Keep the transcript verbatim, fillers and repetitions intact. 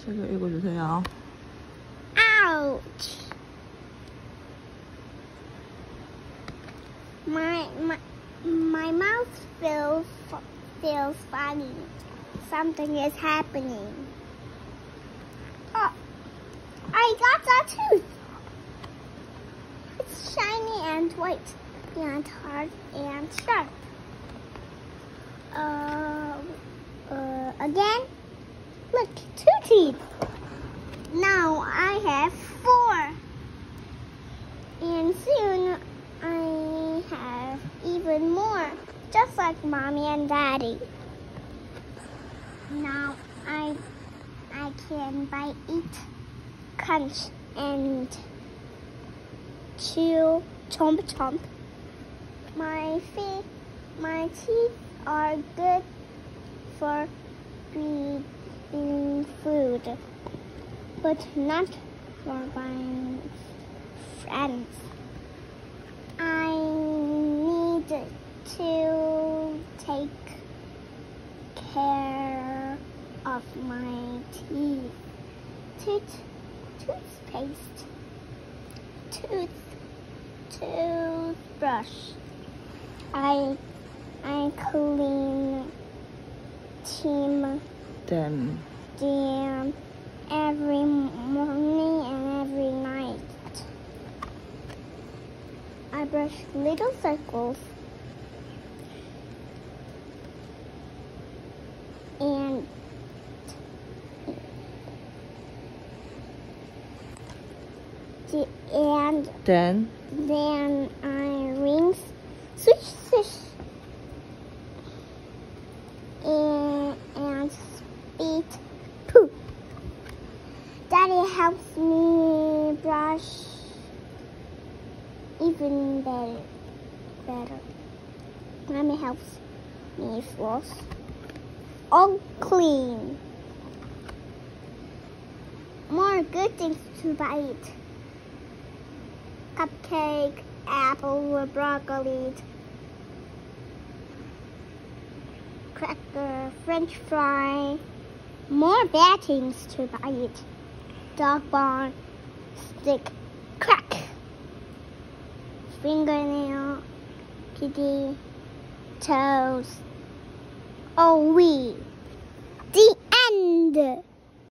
책을 읽어주세요. Ouch! My my my mouth feels feels funny. Something is happening. Oh, I got a tooth. It's shiny and white and hard and sharp. Uh, uh, again? Look, two teeth. Now I have four. And soon I have even more, just like Mommy and Daddy. Now I I can bite, eat, crunch, and chew, chomp chomp. My feet, my teeth are good for breathing food, but not for buying friends. I need to take care of my teeth. Tooth, toothpaste, tooth, toothbrush. I I clean team Them. them every morning and every night. I brush little circles and and Then then I rinse, swish, swish, and, and spit poo. Daddy helps me brush even better. Better. Mommy helps me floss. All clean. More good things to bite. Cupcake, apple or broccoli, cracker, French fry. More bad things to bite. Dog bone, stick, crack. Fingernail, kitty, toes. Oh, we. The end.